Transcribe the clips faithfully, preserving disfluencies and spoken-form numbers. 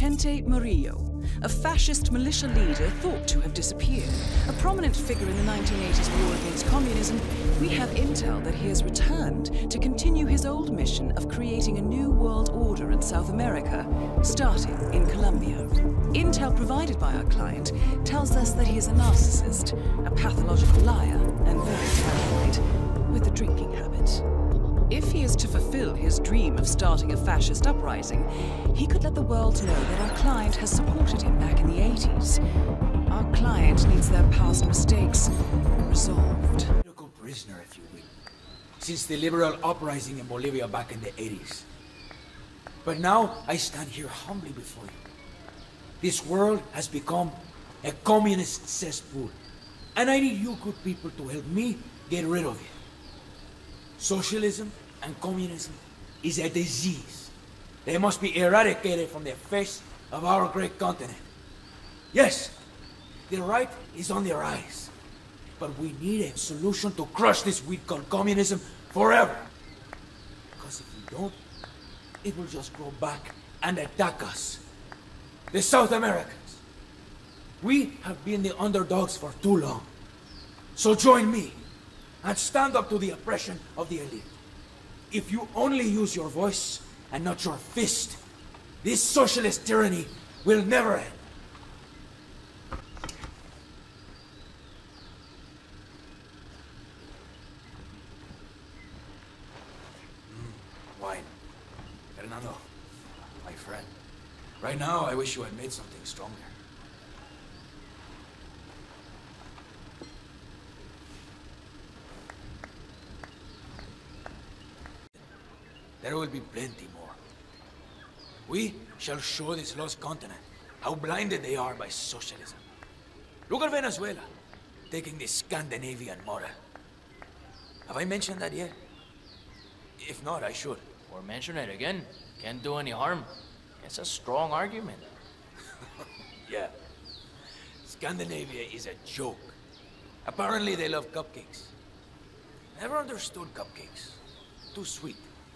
Vicente Murillo, a fascist militia leader thought to have disappeared. A prominent figure in the nineteen eighties war against communism, we have intel that he has returned to continue his old mission of creating a new world order in South America, starting in Colombia. Intel provided by our client tells us that he is a narcissist, a pathological liar, and very paranoid, with a drinking habit. If he is to fulfill his dream of starting a fascist uprising, he could let the world know that our client has supported him back in the eighties. Our client needs their past mistakes resolved. Political prisoner, if you will, since the liberal uprising in Bolivia back in the eighties. But now I stand here humbly before you. This world has become a communist cesspool, and I need you good people to help me get rid of it. Socialism and communism is a disease. They must be eradicated from the face of our great continent. Yes, the right is on the rise, but we need a solution to crush this weed called communism forever. Because if we don't, it will just grow back and attack us. The South Americans. We have been the underdogs for too long. So join me and stand up to the oppression of the elite. If you only use your voice and not your fist, this socialist tyranny will never end. Mm, wine. Fernando, my friend. Right now, I wish you had made something stronger. There will be plenty more. We shall show this lost continent how blinded they are by socialism. Look at Venezuela, taking the Scandinavian model. Have I mentioned that yet? If not, I should. Or mention it again. Can't do any harm. It's a strong argument. Yeah. Scandinavia is a joke. Apparently they love cupcakes. Never understood cupcakes. Too sweet.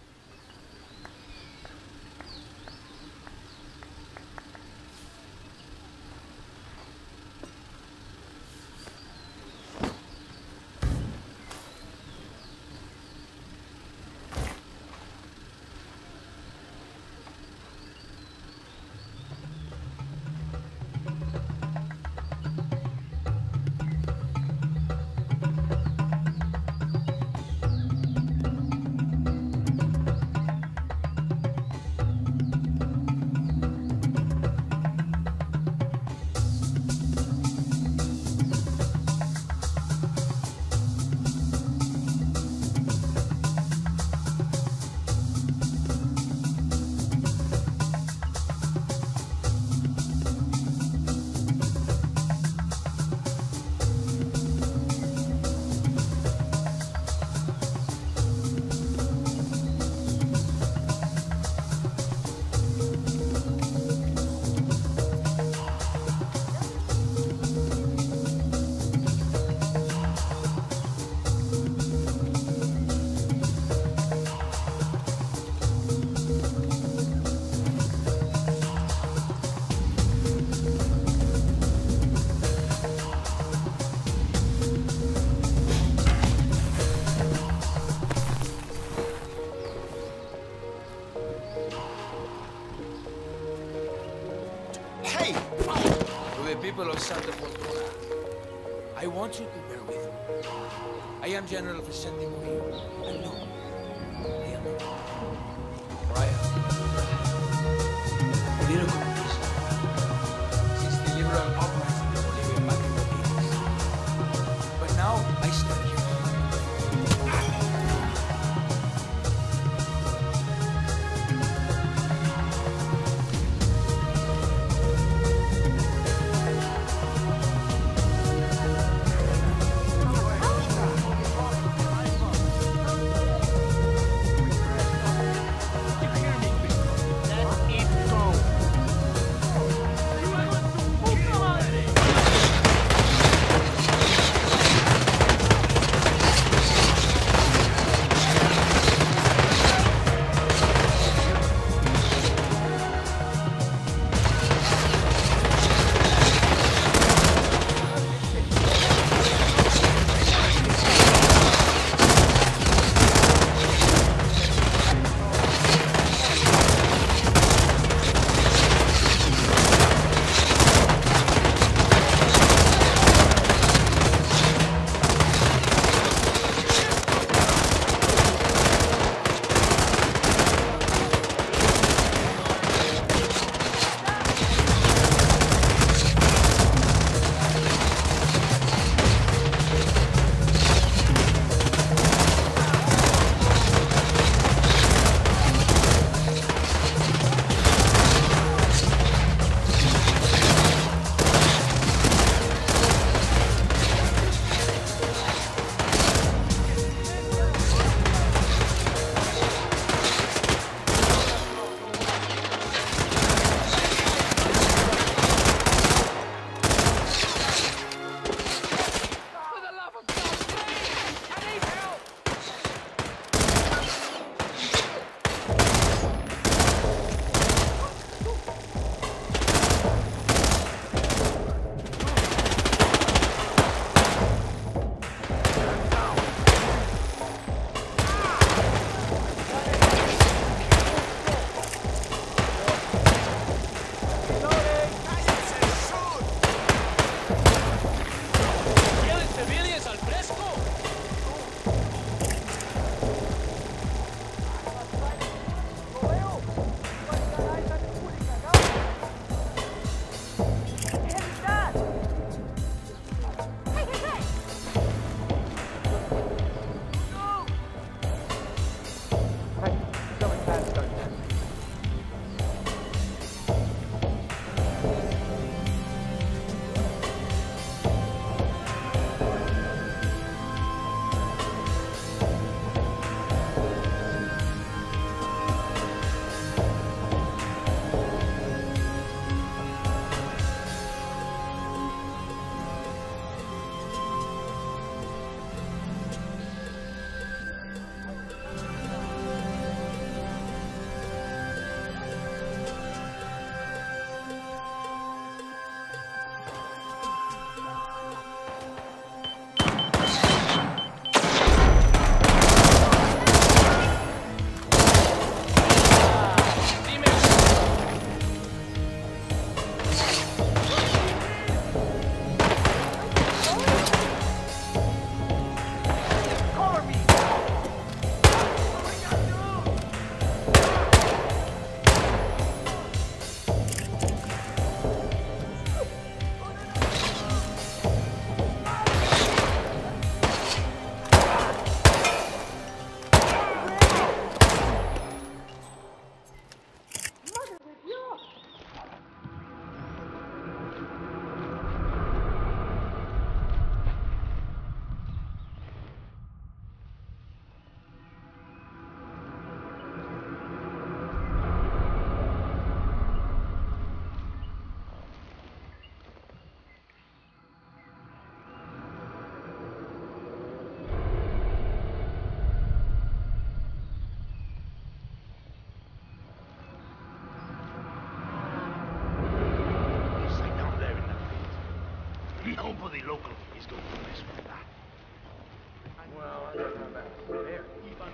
People of Santa Fortuna, I want you to bear with me. I am General Vicente Murillo, and no, I am not. Brian, political prisoner, since the liberal uprising in Bolivia back in the eighties. But now, I stand here. local is going to mess with that. Well, I don't know about there.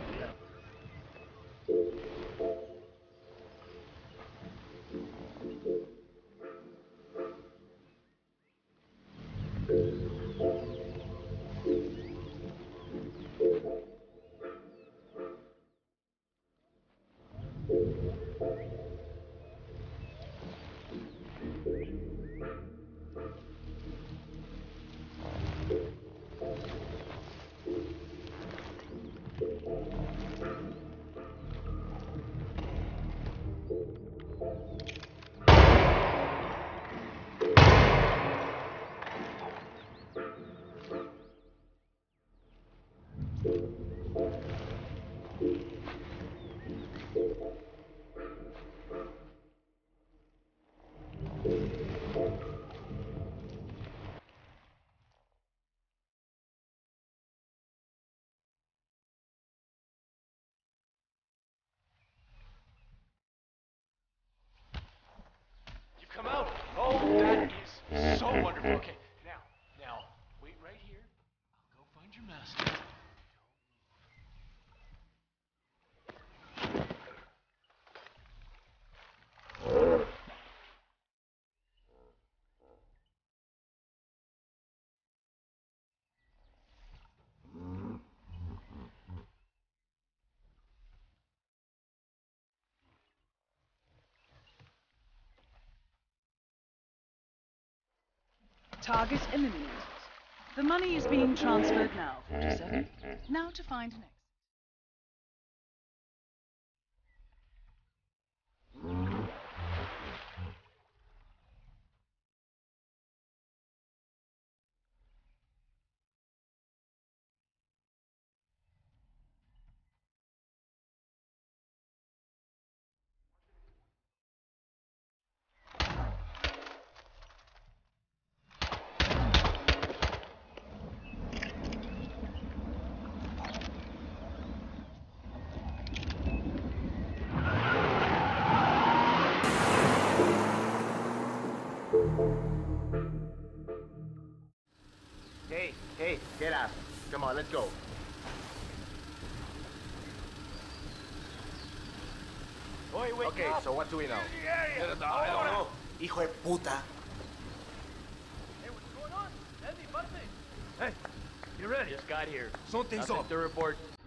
Come out. Oh, that is so wonderful. Okay, now, now, wait right here. I'll go find your master. Target eliminated. The money is being transferred now, forty-seven. Now to find an exit. Hey, hey, get up. Come on, let's go. Wait, wait, Okay, so what do we know? I don't know. Hijo de puta. Hey, what's going on? Andy, Hey, you ready? Just got here. Something's Nothing up. to report.